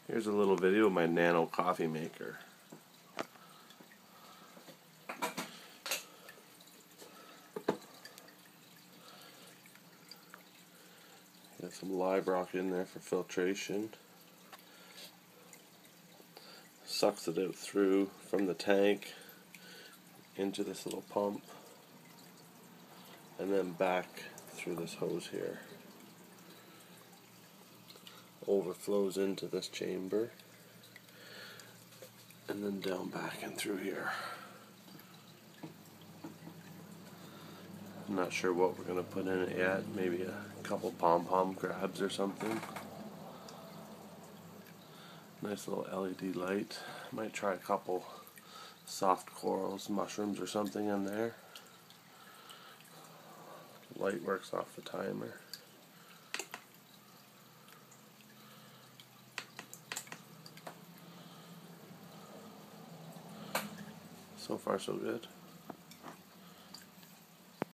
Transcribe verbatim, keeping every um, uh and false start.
Here's a little video of my Nano coffee maker. Got some live rock in there for filtration. Sucks it out through from the tank into this little pump and then back through this hose here. Overflows into this chamber and then down back and through here. I'm not sure what we're going to put in it yet. Maybe a couple pom-pom crabs or something. Nice little L E D light. Might try a couple soft corals, mushrooms or something in there. Light works off the timer. So far so good.